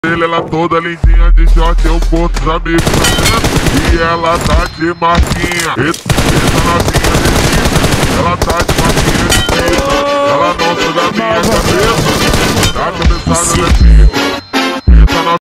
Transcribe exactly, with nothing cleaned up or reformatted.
Ela toda lindinha de short, eu posso amigos. E ela tá de marquinha. Eita, eita novinha.